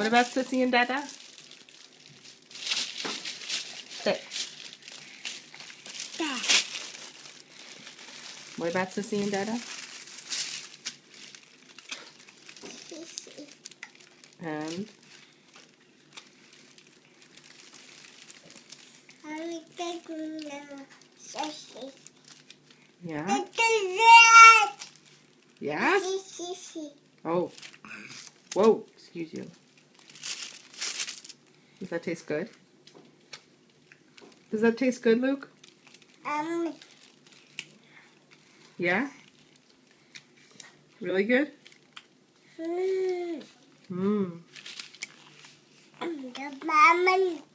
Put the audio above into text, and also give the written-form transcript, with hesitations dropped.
about Sissy and Dada? Say. What about Sissy and Dada? And? Yeah? Yeah? Oh. Whoa, excuse you. Does that taste good? Does that taste good, Luke? Yeah? Really good? Mmm.